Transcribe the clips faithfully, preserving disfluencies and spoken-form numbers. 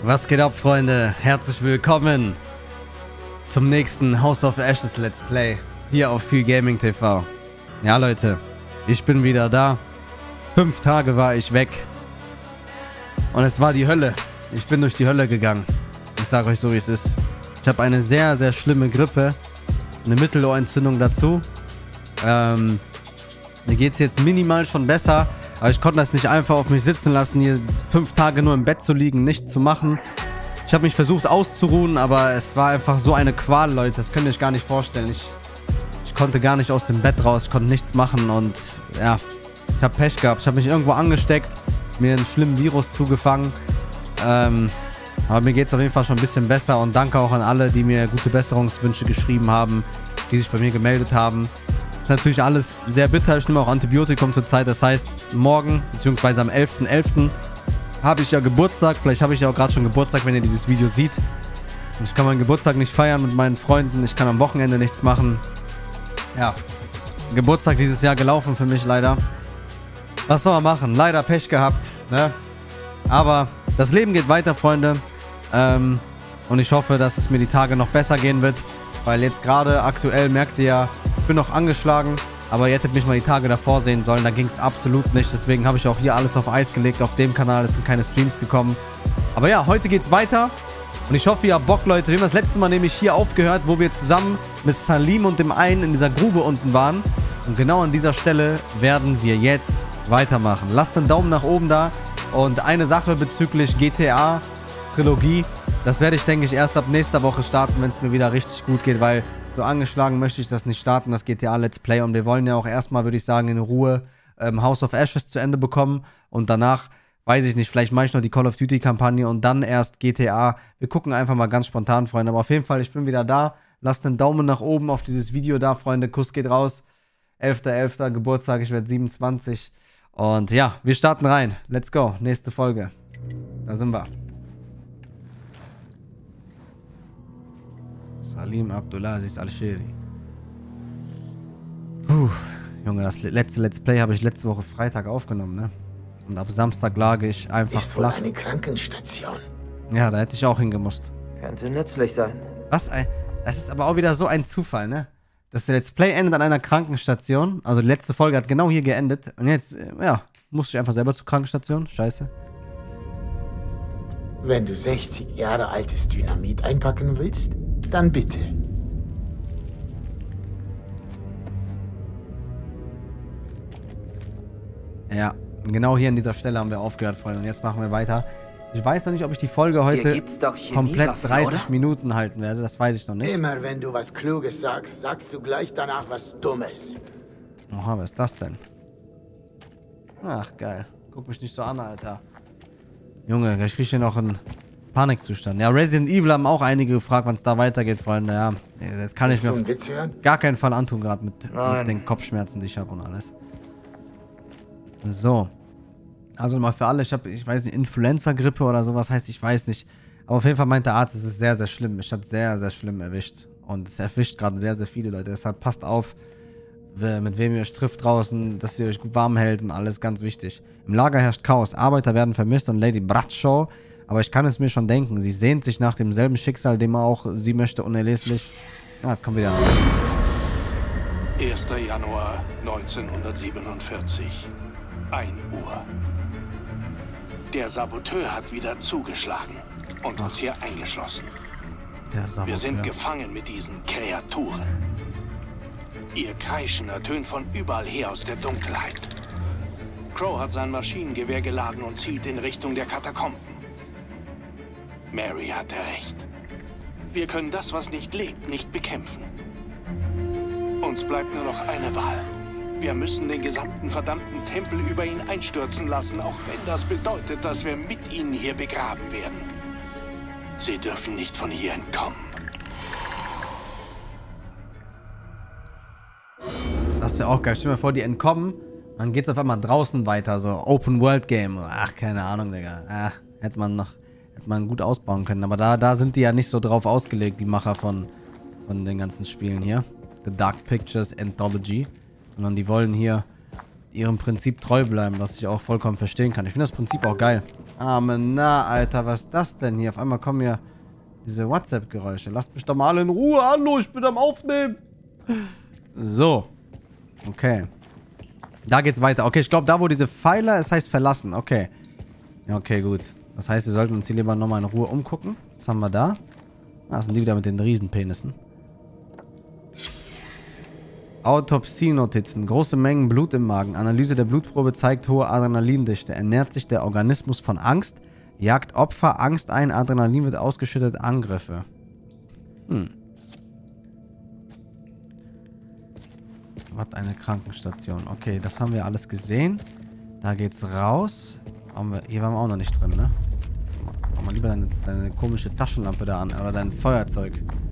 Was geht ab, Freunde? Herzlich willkommen zum nächsten House of Ashes Let's Play hier auf Viel Gaming T V. Ja, Leute, ich bin wieder da. Fünf Tage war ich weg und es war die Hölle. Ich bin durch die Hölle gegangen. Ich sage euch so, wie es ist. Ich habe eine sehr, sehr schlimme Grippe, eine Mittelohrentzündung dazu. Ähm, mir geht es jetzt minimal schon besser. Aber ich konnte das nicht einfach auf mich sitzen lassen, hier fünf Tage nur im Bett zu liegen, nichts zu machen. Ich habe mich versucht auszuruhen, aber es war einfach so eine Qual, Leute. Das könnt ihr euch gar nicht vorstellen. Ich, ich konnte gar nicht aus dem Bett raus, ich konnte nichts machen und ja, ich habe Pech gehabt. Ich habe mich irgendwo angesteckt, mir einen schlimmen Virus zugefangen. Ähm, aber mir geht es auf jeden Fall schon ein bisschen besser und danke auch an alle, die mir gute Besserungswünsche geschrieben haben, die sich bei mir gemeldet haben. Das ist natürlich alles sehr bitter. Ich nehme auch Antibiotikum zurzeit. Das heißt, morgen, beziehungsweise am elften elften habe ich ja Geburtstag. Vielleicht habe ich ja auch gerade schon Geburtstag, wenn ihr dieses Video seht. Und ich kann meinen Geburtstag nicht feiern mit meinen Freunden. Ich kann am Wochenende nichts machen. Ja, Geburtstag dieses Jahr gelaufen für mich leider. Was soll man machen? Leider Pech gehabt, ne? Aber das Leben geht weiter, Freunde. Ähm, und ich hoffe, dass es mir die Tage noch besser gehen wird. Weil jetzt gerade aktuell merkt ihr ja, ich bin noch angeschlagen, aber ihr hättet mich mal die Tage davor sehen sollen, da ging es absolut nicht. Deswegen habe ich auch hier alles auf Eis gelegt, auf dem Kanal, es sind keine Streams gekommen. Aber ja, heute geht's weiter und ich hoffe, ihr habt Bock, Leute. Wir haben das letzte Mal nämlich hier aufgehört, wo wir zusammen mit Salim und dem einen in dieser Grube unten waren. Und genau an dieser Stelle werden wir jetzt weitermachen. Lasst einen Daumen nach oben da und eine Sache bezüglich G T A Trilogie, das werde ich, denke ich, erst ab nächster Woche starten, wenn es mir wieder richtig gut geht, weil so angeschlagen möchte ich das nicht starten, das G T A Let's Play. Und wir wollen ja auch erstmal, würde ich sagen, in Ruhe ähm, House of Ashes zu Ende bekommen. Und danach, weiß ich nicht, vielleicht mache ich noch die Call of Duty Kampagne und dann erst G T A. Wir gucken einfach mal ganz spontan, Freunde. Aber auf jeden Fall, ich bin wieder da. Lasst einen Daumen nach oben auf dieses Video da, Freunde. Kuss geht raus. elfter elfter Geburtstag, ich werde siebenundzwanzig. Und ja, wir starten rein. Let's go. Nächste Folge. Da sind wir. Salim Abdulaziz Al-Shiri. Puh, Junge, das letzte Let's Play habe ich letzte Woche Freitag aufgenommen, ne? Und ab Samstag lag ich einfach ist flach. Ist wohl eine Krankenstation. Ja, da hätte ich auch hingemusst. Könnte nützlich sein. Was ein... Das ist aber auch wieder so ein Zufall, ne? Dass der Let's Play endet an einer Krankenstation. Also die letzte Folge hat genau hier geendet. Und jetzt, ja, musste ich einfach selber zur Krankenstation. Scheiße. Wenn du sechzig Jahre altes Dynamit einpacken willst, dann bitte. Ja, genau hier an dieser Stelle haben wir aufgehört, Freunde. Und jetzt machen wir weiter. Ich weiß noch nicht, ob ich die Folge heute komplett dreißig Minuten halten werde. Das weiß ich noch nicht. Immer wenn du was Kluges sagst, sagst du gleich danach was Dummes. Oha, was ist das denn? Ach, geil. Guck mich nicht so an, Alter. Junge, ich kriege hier noch einen Panikzustand. Ja, Resident Evil haben auch einige gefragt, wann es da weitergeht, Freunde. Ja, jetzt kann ich mir auf gar keinen Fall antun, gerade mit, mit den Kopfschmerzen, die ich habe und alles. So. Also mal für alle, ich habe, ich weiß nicht, Influenza-Grippe oder sowas heißt, ich weiß nicht. Aber auf jeden Fall meint der Arzt, es ist sehr, sehr schlimm. Mich hat sehr, sehr schlimm erwischt. Und es erwischt gerade sehr, sehr viele Leute. Deshalb passt auf, mit wem ihr euch trifft draußen, dass ihr euch gut warm hält und alles, ganz wichtig. Im Lager herrscht Chaos. Arbeiter werden vermisst und Lady Bradshaw, aber ich kann es mir schon denken, sie sehnt sich nach demselben Schicksal, dem auch sie möchte, unerlöslich. Ah, jetzt kommt wieder. erster Januar neunzehnhundertsiebenundvierzig. ein Uhr. Der Saboteur hat wieder zugeschlagen und Ach. uns hier eingeschlossen. Der Saboteur. Wir sind gefangen mit diesen Kreaturen. Ihr Kreischen ertönt von überall her aus der Dunkelheit. Crow hat sein Maschinengewehr geladen und zielt in Richtung der Katakomben. Mary hatte recht. Wir können das, was nicht lebt, nicht bekämpfen. Uns bleibt nur noch eine Wahl. Wir müssen den gesamten verdammten Tempel über ihn einstürzen lassen, auch wenn das bedeutet, dass wir mit ihnen hier begraben werden. Sie dürfen nicht von hier entkommen. Das wäre auch geil. Stell dir mal vor, die entkommen, dann geht's auf einmal draußen weiter, so Open-World-Game. Ach, keine Ahnung, Digga. Ah, hätte man noch, hätte man gut ausbauen können. Aber da, da sind die ja nicht so drauf ausgelegt, die Macher von, von den ganzen Spielen hier. The Dark Pictures Anthology. Sondern die wollen hier ihrem Prinzip treu bleiben, was ich auch vollkommen verstehen kann. Ich finde das Prinzip auch geil. Aber na, Alter, was ist das denn hier? Auf einmal kommen hier diese WhatsApp-Geräusche. Lasst mich doch mal alle in Ruhe. Hallo, ich bin am Aufnehmen. So. Okay. Da geht's weiter. Okay, ich glaube, da wo diese Pfeiler, es heißt verlassen. Okay. Ja, okay, gut. Das heißt, wir sollten uns hier lieber nochmal in Ruhe umgucken. Was haben wir da? Ah, das sind die wieder mit den Riesenpenissen. Autopsie-Notizen. Große Mengen Blut im Magen. Analyse der Blutprobe zeigt hohe Adrenalindichte. Ernährt sich der Organismus von Angst? Jagt Opfer Angst ein? Adrenalin wird ausgeschüttet. Angriffe. Hm. Was eine Krankenstation. Okay, das haben wir alles gesehen. Da geht's raus. Haben wir, hier waren wir auch noch nicht drin, ne? Mach mal lieber deine, deine komische Taschenlampe da an. Oder dein Feuerzeug.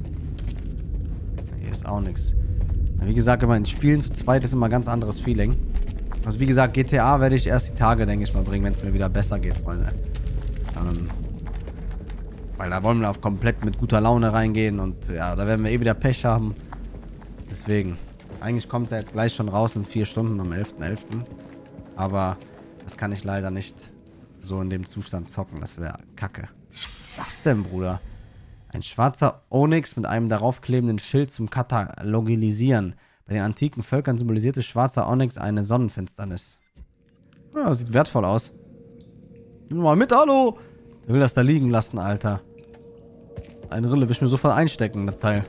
Hier ist auch nichts. Wie gesagt, immer in Spielen zu zweit ist immer ein ganz anderes Feeling. Also wie gesagt, G T A werde ich erst die Tage, denke ich mal, bringen, wenn es mir wieder besser geht, Freunde. Ähm, weil da wollen wir auf komplett mit guter Laune reingehen und ja, da werden wir eh wieder Pech haben. Deswegen. Eigentlich kommt es ja jetzt gleich schon raus in vier Stunden am elften elften Aber das kann ich leider nicht so in dem Zustand zocken. Das wäre kacke. Was ist das denn, Bruder? Ein schwarzer Onyx mit einem darauf klebenden Schild zum Katalogisieren. Bei den antiken Völkern symbolisierte schwarzer Onyx eine Sonnenfinsternis. Ja, sieht wertvoll aus. Nimm mal mit, hallo! Der will das da liegen lassen, Alter. Eine Rille will ich mir sofort einstecken, das Teil.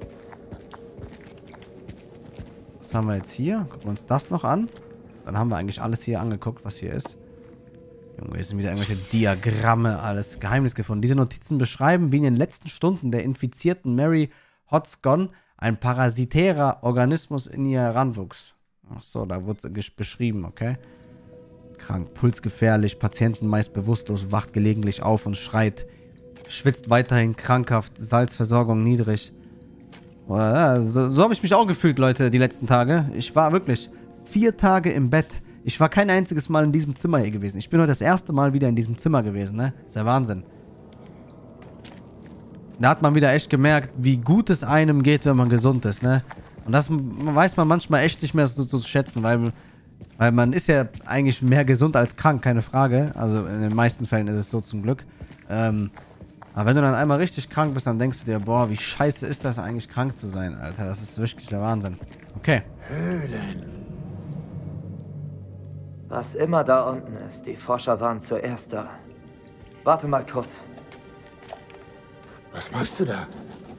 Was haben wir jetzt hier? Gucken wir uns das noch an. Dann haben wir eigentlich alles hier angeguckt, was hier ist. Junge, hier sind wieder irgendwelche Diagramme, alles Geheimnis gefunden. Diese Notizen beschreiben, wie in den letzten Stunden der infizierten Mary Hodgson ein parasitärer Organismus in ihr heranwuchs. Ach so, da wurde es beschrieben, okay. Krank, pulsgefährlich, Patienten meist bewusstlos, wacht gelegentlich auf und schreit. Schwitzt weiterhin krankhaft, Salzversorgung niedrig. Oder, so so habe ich mich auch gefühlt, Leute, die letzten Tage. Ich war wirklich vier Tage im Bett. Ich war kein einziges Mal in diesem Zimmer hier gewesen. Ich bin heute das erste Mal wieder in diesem Zimmer gewesen, ne? Ist ja Wahnsinn. Da hat man wieder echt gemerkt, wie gut es einem geht, wenn man gesund ist, ne? Und das weiß man manchmal echt nicht mehr so zu schätzen, weil, weil man ist ja eigentlich mehr gesund als krank, keine Frage. Also in den meisten Fällen ist es so zum Glück. Ähm, aber wenn du dann einmal richtig krank bist, dann denkst du dir, boah, wie scheiße ist das eigentlich, krank zu sein, Alter. Das ist wirklich der Wahnsinn. Okay. Höhlen. Was immer da unten ist, die Forscher waren zuerst da. Warte mal kurz. Was machst du da?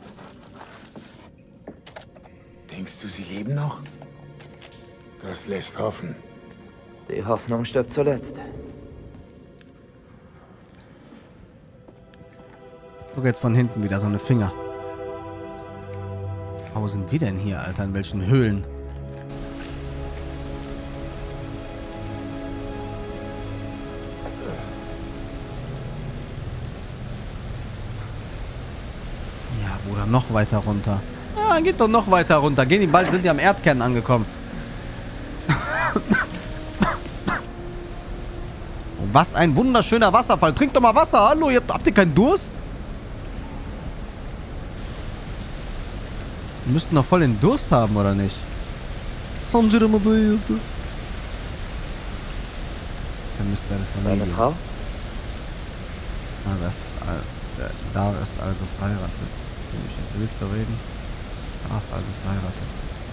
Denkst du, sie leben noch? Das lässt hoffen. Die Hoffnung stirbt zuletzt. Guck jetzt von hinten wieder so eine Finger. Wo sind wir denn hier, Alter? In welchen Höhlen? Ja, Bruder, noch weiter runter. Ja, geht doch noch weiter runter. Gehen die bald, sind die am Erdkern angekommen. Oh, was ein wunderschöner Wasserfall. Trink doch mal Wasser. Hallo, ihr habt, habt ihr keinen Durst? Wir müssten doch voll den Durst haben, oder nicht? Da müsste eine Familie. Deine Frau? Ah, das ist all, äh, da ist also verheiratet. So, ich jetzt willst du reden? Da ist also verheiratet.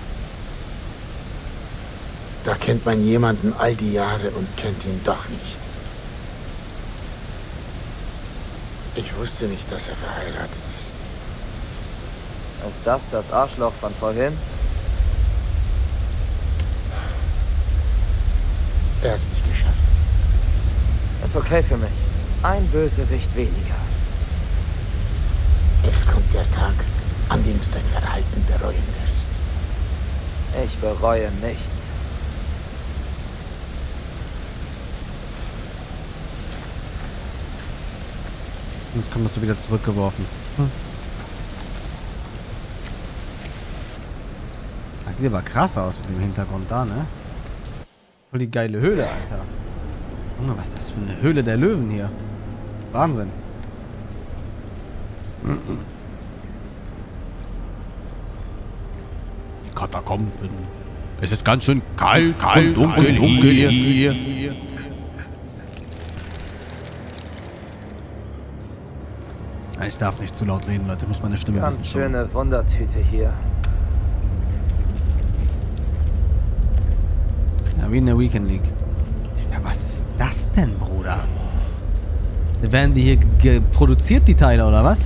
Da kennt man jemanden all die Jahre und kennt ihn doch nicht. Ich wusste nicht, dass er verheiratet ist. Ist das das Arschloch von vorhin? Er hat es nicht geschafft. Ist okay für mich. Ein Bösewicht weniger. Es kommt der Tag, an dem du dein Verhalten bereuen wirst. Ich bereue nichts. Jetzt kommt dazu wieder zurückgeworfen. Hm. Das sieht aber krass aus mit dem Hintergrund da, ne? Voll die geile Höhle, Alter. Junge, was ist das für eine Höhle der Löwen hier? Wahnsinn. Die Katakomben Es ist ganz schön kalt, kalt und dunkel, dunkel hier. hier. Ich darf nicht zu laut reden, Leute. Ich muss meine Stimme ein bisschen Ganz schöne Wundertüte hier. Ja, wie in der Weekend League. Digga, was ist das denn, Bruder? Werden die hier produziert, die Teile, oder was?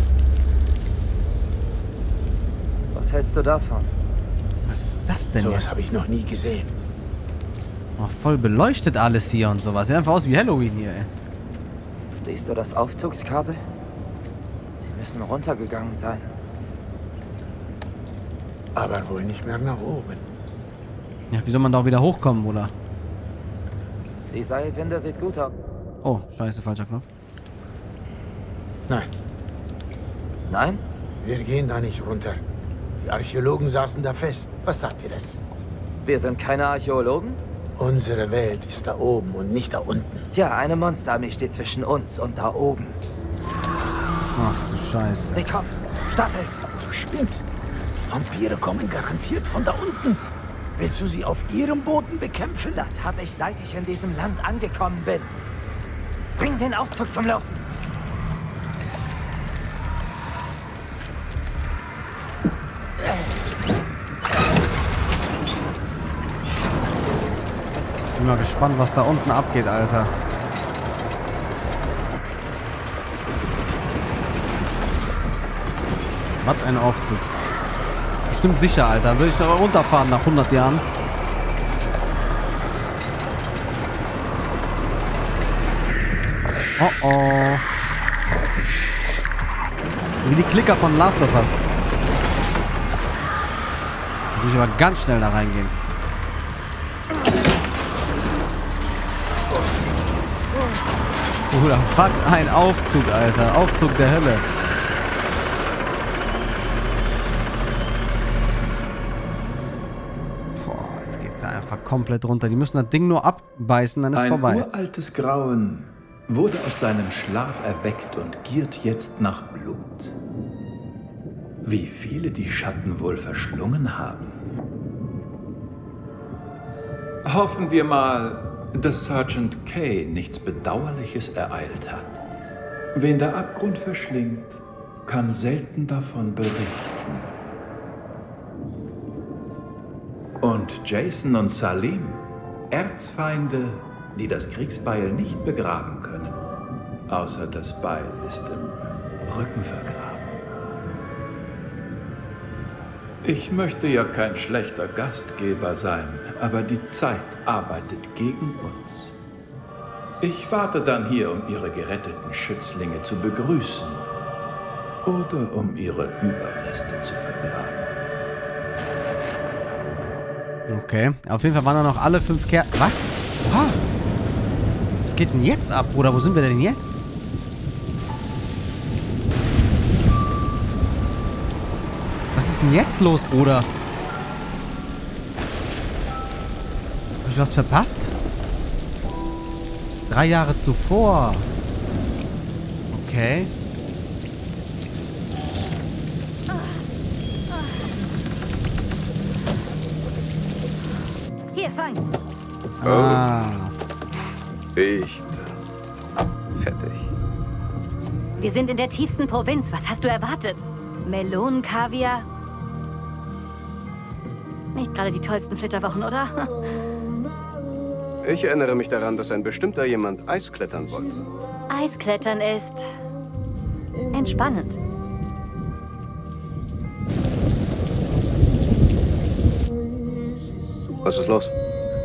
Was hältst du davon? Was ist das denn So jetzt? was habe ich noch nie gesehen. Oh, voll beleuchtet alles hier und sowas. Sieht einfach aus wie Halloween hier, ey. Siehst du das Aufzugskabel? Sie müssen runtergegangen sein. Aber wohl nicht mehr nach oben. Ja, wie soll man da auch wieder hochkommen, Bruder? Die Seilwinde sieht gut aus. Oh, scheiße, falscher Knopf. Nein, Nein? wir gehen da nicht runter. Die Archäologen saßen da fest. Was sagt ihr das? Wir sind keine Archäologen? Unsere Welt ist da oben und nicht da unten. Tja, eine Monsterarmee steht zwischen uns und da oben. Ach du Scheiße. Sie kommen. Startet! Du spinnst. Die Vampire kommen garantiert von da unten. Willst du sie auf ihrem Boden bekämpfen? Das habe ich, seit ich in diesem Land angekommen bin. Bring den Aufzug zum Laufen. Ich bin mal gespannt, was da unten abgeht, Alter. Was ein Aufzug. Bestimmt sicher, Alter. Würde ich da runterfahren nach hundert Jahren. Oh oh. Wie die Klicker von Last of Us. Da muss ich aber ganz schnell da reingehen. Oder was ein Aufzug, Alter. Aufzug der Hölle. Boah, jetzt geht's da einfach komplett runter. Die müssen das Ding nur abbeißen, dann ist Ein vorbei. uraltes Grauen wurde aus seinem Schlaf erweckt und giert jetzt nach Blut. Wie viele die Schatten wohl verschlungen haben. Hoffen wir mal, dass Sergeant Kay nichts Bedauerliches ereilt hat. Wen der Abgrund verschlingt, kann selten davon berichten. Und Jason und Salim, Erzfeinde, die das Kriegsbeil nicht begraben können. Außer das Beil ist im Rücken vergraben. Ich möchte ja kein schlechter Gastgeber sein, aber die Zeit arbeitet gegen uns. Ich warte dann hier, um Ihre geretteten Schützlinge zu begrüßen oder um ihre Überreste zu vergraben. Okay, auf jeden Fall waren da noch alle fünf Kerzen. Was? Oha. Was geht denn jetzt ab, Bruder? Wo sind wir denn jetzt? Was ist denn jetzt los, Bruder? Hab ich was verpasst? Drei Jahre zuvor. Okay. Hier, fang. Ah. Riecht fettig. Wir sind in der tiefsten Provinz. Was hast du erwartet? Melonen, Kaviar? Nicht gerade die tollsten Flitterwochen, oder? Ich erinnere mich daran, dass ein bestimmter jemand Eisklettern wollte. Eisklettern ist entspannend. Was ist los?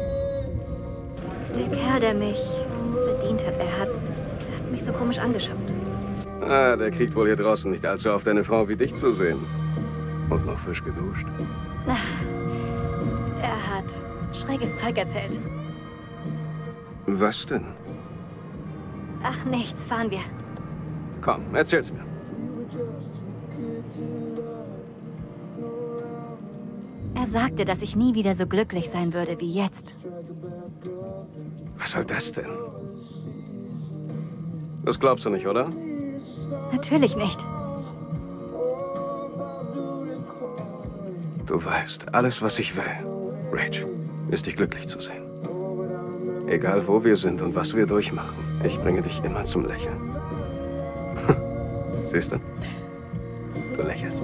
Der Kerl, der mich bedient hat, er hat, er hat mich so komisch angeschaut. Ah, der kriegt wohl hier draußen nicht allzu oft eine Frau wie dich zu sehen. Und noch frisch geduscht. Er hat schräges Zeug erzählt. Was denn? Ach, nichts, fahren wir. Komm, erzähl's mir. Er sagte, dass ich nie wieder so glücklich sein würde wie jetzt. Was soll das denn? Das glaubst du nicht, oder? Natürlich nicht. Du weißt, alles, was ich will, Rach. ist dich glücklich zu sehen. Egal wo wir sind und was wir durchmachen, ich bringe dich immer zum Lächeln. Siehst du? Du lächelst.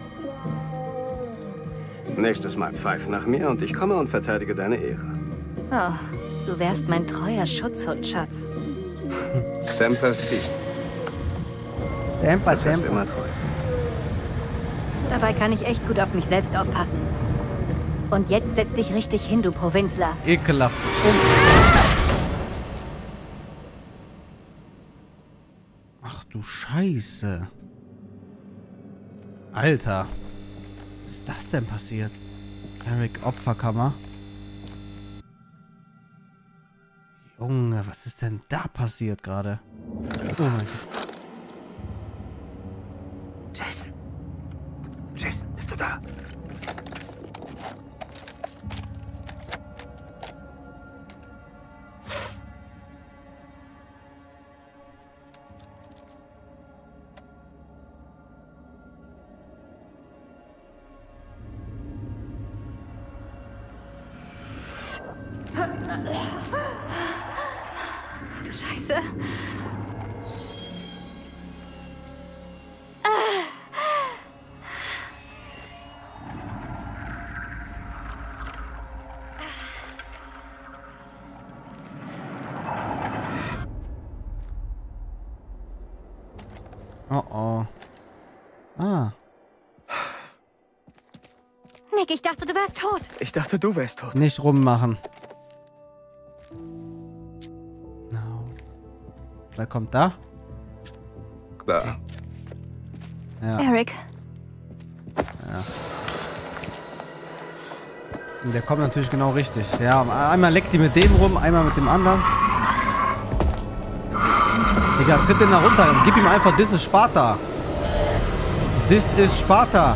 Nächstes Mal pfeif nach mir und ich komme und verteidige deine Ehre. Oh, du wärst mein treuer Schutzhund, Schatz. Semper Fi. Semper, Das heißt semper. immer treu. Dabei kann ich echt gut auf mich selbst aufpassen. Und jetzt setz dich richtig hin, du Provinzler. Ekelhaft. Ach du Scheiße. Alter. Was ist das denn passiert? Eric Opferkammer. Junge, was ist denn da passiert gerade? Oh mein Gott. Jason. Jason, bist du da? Du Scheiße. Oh oh. Ah. Nick, ich dachte, du wärst tot. Ich dachte, du wärst tot. Nicht rummachen. No. Wer kommt da? Klar. Ja. Eric. Und der kommt natürlich genau richtig. Ja, einmal leckt die mit dem rum, einmal mit dem anderen. Digga, tritt den da runter und gib ihm einfach, this is Sparta. This is Sparta.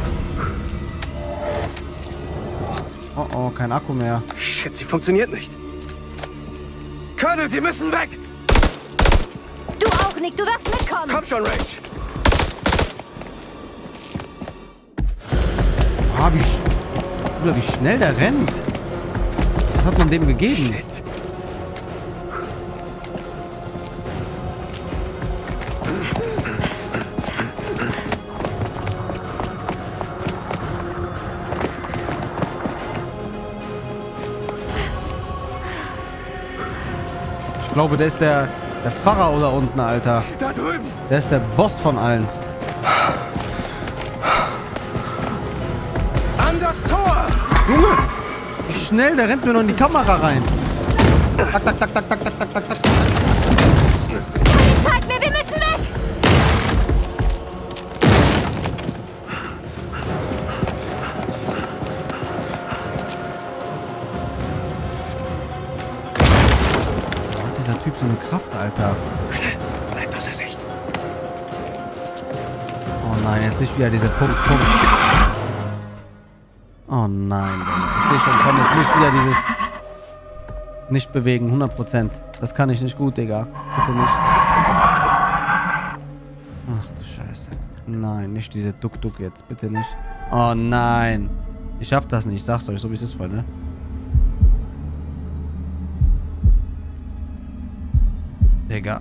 Oh oh, kein Akku mehr. Shit, sie funktioniert nicht. Colonel, sie müssen weg! Du auch, Nick, du wirst mitkommen. Komm schon, Rage! Ah, wie, sch Bruder, wie schnell der rennt. Was hat man dem gegeben? Shit. Ich glaube, der ist der, der Pfarrer da unten, Alter. Da drüben! Der ist der Boss von allen. An das Tor! Junge! Wie schnell, der rennt mir noch in die Kamera rein. Tak, tak, tak, tak, tak, tak, tak, tak, tak. Zeig mir, wir müssen weg. Hat dieser Typ so eine Kraft, Alter. Schnell, bleib außer Sicht. Oh nein, jetzt nicht wieder diese Punkt, Punkt. Oh nein, Digga. Ich sehe schon, komm, jetzt nicht wieder dieses nicht bewegen, hundert Prozent. Das kann ich nicht gut, Digga. Bitte nicht. Ach du Scheiße. Nein, nicht diese Duck-Duck jetzt. Bitte nicht. Oh nein. Ich schaff das nicht. Ich sag's euch, so wie es ist, Freunde. Digga.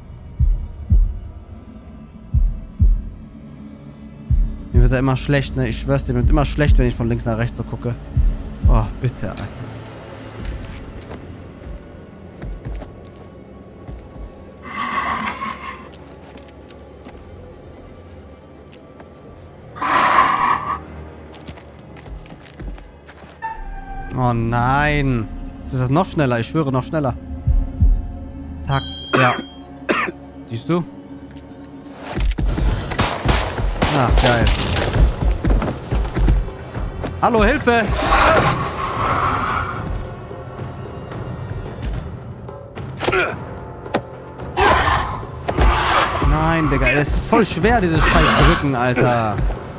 Mir wird er immer schlecht, ne? Ich schwör's dir, mir wird immer schlecht, wenn ich von links nach rechts so gucke. Oh, bitte, Alter. Oh nein. Jetzt ist das noch schneller. Ich schwöre, noch schneller. Tag. Ja. Siehst du? Ach, geil. Hallo, Hilfe! Nein, Digga. Es ist voll schwer, dieses scheiß Drücken, Alter.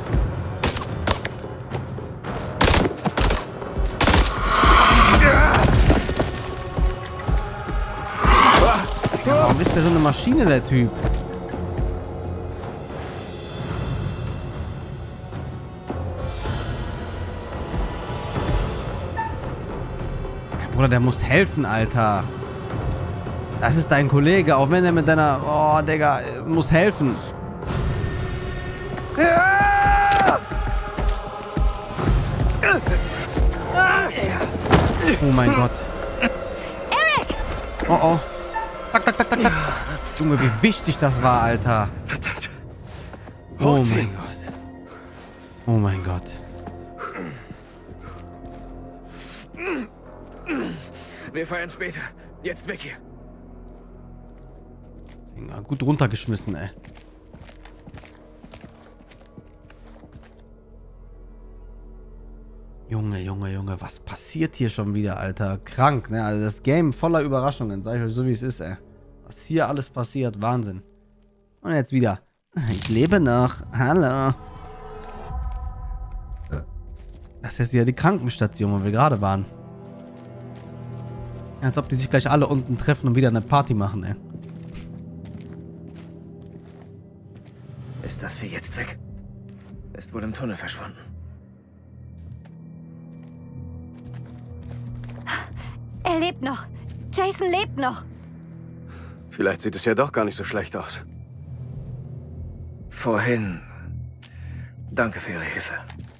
Warum ist der so eine Maschine, der Typ? Bruder, der muss helfen, Alter. Das ist dein Kollege, auch wenn er mit deiner... Oh, Digga, muss helfen. Oh mein Gott. Eric! Oh, oh. Tak, tak, tak, tak, tak. Junge, wie wichtig das war, Alter. Verdammt. Oh mein Gott. Oh mein Gott. Wir feiern später. Jetzt weg hier. Ja, gut runtergeschmissen, ey. Junge, Junge, Junge, was passiert hier schon wieder, Alter? Krank, ne? Also das Game voller Überraschungen, sag ich euch so, wie es ist, ey. Was hier alles passiert, Wahnsinn. Und jetzt wieder. Ich lebe noch. Hallo. Das ist jetzt wieder die Krankenstation, wo wir gerade waren. Als ob die sich gleich alle unten treffen und wieder eine Party machen, ey. Ist das Vieh jetzt weg? Ist wohl im Tunnel verschwunden. Er lebt noch. Jason lebt noch. Vielleicht sieht es ja doch gar nicht so schlecht aus. Vorhin. Danke für Ihre Hilfe.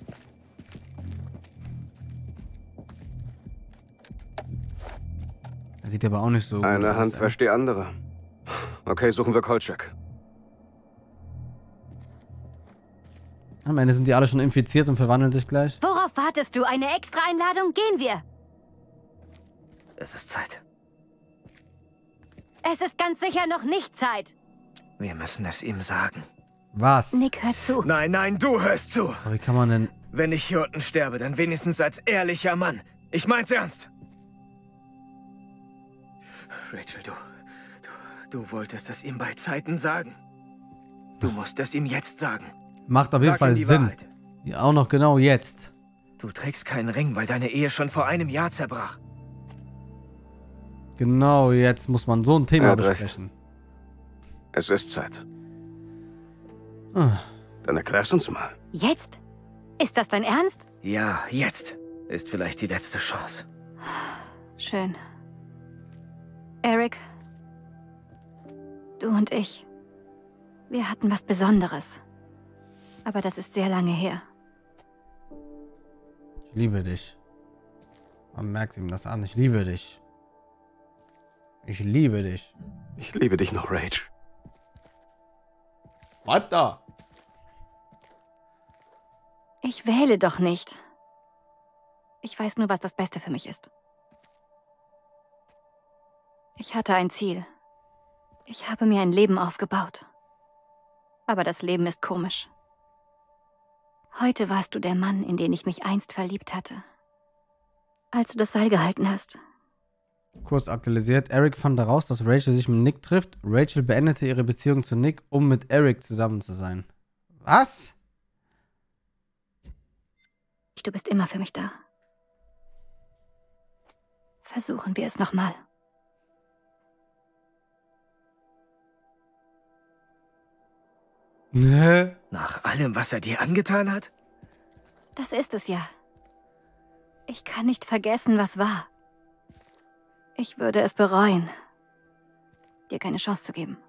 Er sieht aber auch nicht so gut Eine aus, Hand ey. wäscht die andere. Okay, suchen wir Kolchak. Am Ende sind die alle schon infiziert und verwandeln sich gleich. Worauf wartest du? Eine extra Einladung? Gehen wir. Es ist Zeit. Es ist ganz sicher noch nicht Zeit. Wir müssen es ihm sagen. Was? Nick, hör zu. Nein, nein, du hörst zu. Aber wie kann man denn... Wenn ich hier unten sterbe, dann wenigstens als ehrlicher Mann. Ich mein's ernst. Rachel, du, du, du wolltest es ihm bei Zeiten sagen. Du musst es ihm jetzt sagen. Macht auf jeden Sag Fall ihm die Sinn. Wahrheit. Ja, auch noch genau jetzt. Du trägst keinen Ring, weil deine Ehe schon vor einem Jahr zerbrach. Genau, jetzt muss man so ein Thema Er hat recht. besprechen. Es ist Zeit. Ah. Dann erklär's uns mal. Jetzt? Ist das dein Ernst? Ja, jetzt ist vielleicht die letzte Chance. Schön. Eric, du und ich, wir hatten was Besonderes. Aber das ist sehr lange her. Ich liebe dich. Man merkt ihm das an. Ich liebe dich. Ich liebe dich. Ich liebe dich noch, Rach. Bleib da. Ich wähle doch nicht. Ich weiß nur, was das Beste für mich ist. Ich hatte ein Ziel. Ich habe mir ein Leben aufgebaut. Aber das Leben ist komisch. Heute warst du der Mann, in den ich mich einst verliebt hatte. Als du das Seil gehalten hast. Kurz aktualisiert. Eric fand heraus, dass Rachel sich mit Nick trifft. Rachel beendete ihre Beziehung zu Nick, um mit Eric zusammen zu sein. Was? Du bist immer für mich da. Versuchen wir es nochmal. Nach allem, was er dir angetan hat? Das ist es ja. Ich kann nicht vergessen, was war. Ich würde es bereuen, dir keine Chance zu geben.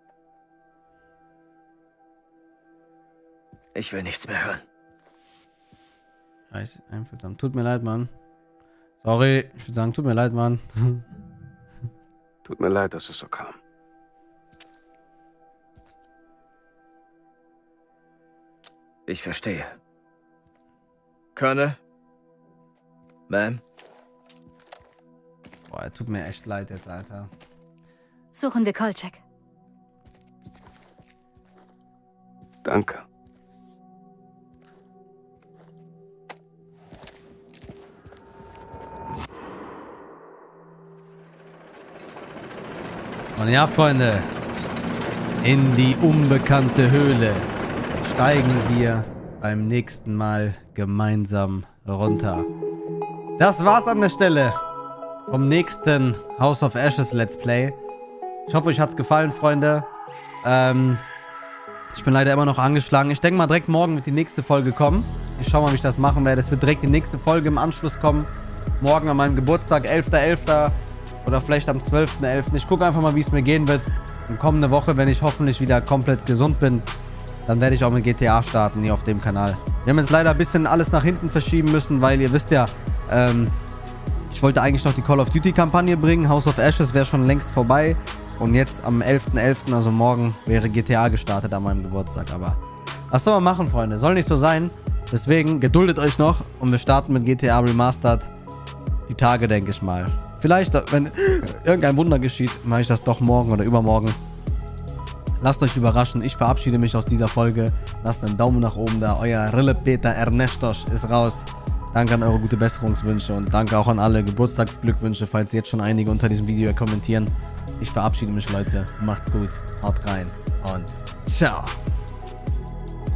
Ich will nichts mehr hören. Scheiße, einfühlsam. Tut mir leid, Mann. Sorry, ich würde sagen, tut mir leid, Mann. Tut mir leid, dass es so kam. Ich verstehe. Colonel? Ma'am? Boah, er tut mir echt leid jetzt, Alter. Suchen wir Kolchak. Danke. Und ja, Freunde, in die unbekannte Höhle steigen wir beim nächsten Mal gemeinsam runter. Das war's an der Stelle vom nächsten House of Ashes Let's Play. Ich hoffe, euch hat's gefallen, Freunde. Ähm, ich bin leider immer noch angeschlagen. Ich denke mal, direkt morgen wird die nächste Folge kommen. Ich schaue mal, wie ich das machen werde. Es wird direkt die nächste Folge im Anschluss kommen. morgen an meinem Geburtstag, elfter elfter oder vielleicht am zwölften elften Ich gucke einfach mal, wie es mir gehen wird. Und kommende Woche, wenn ich hoffentlich wieder komplett gesund bin, dann werde ich auch mit G T A starten hier auf dem Kanal. Wir haben jetzt leider ein bisschen alles nach hinten verschieben müssen, weil ihr wisst ja, ähm, ich wollte eigentlich noch die Call of Duty Kampagne bringen. House of Ashes wäre schon längst vorbei. Und jetzt am elften elften, also morgen, wäre G T A gestartet an meinem Geburtstag. Aber was soll man machen, Freunde? Soll nicht so sein. Deswegen geduldet euch noch und wir starten mit G T A Remastered. Die Tage, denke ich mal. Vielleicht, wenn irgendein Wunder geschieht, mache ich das doch morgen oder übermorgen. Lasst euch überraschen. Ich verabschiede mich aus dieser Folge. Lasst einen Daumen nach oben da. Euer Rille Peter Ernestos ist raus. Danke an eure gute Besserungswünsche und danke auch an alle Geburtstagsglückwünsche, falls jetzt schon einige unter diesem Video kommentieren. Ich verabschiede mich, Leute. Macht's gut. Haut rein und ciao.